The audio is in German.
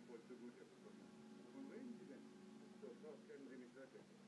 wohl zu gut bekommen. Wovon reden Sie denn? Sofort können Sie mich wirklich.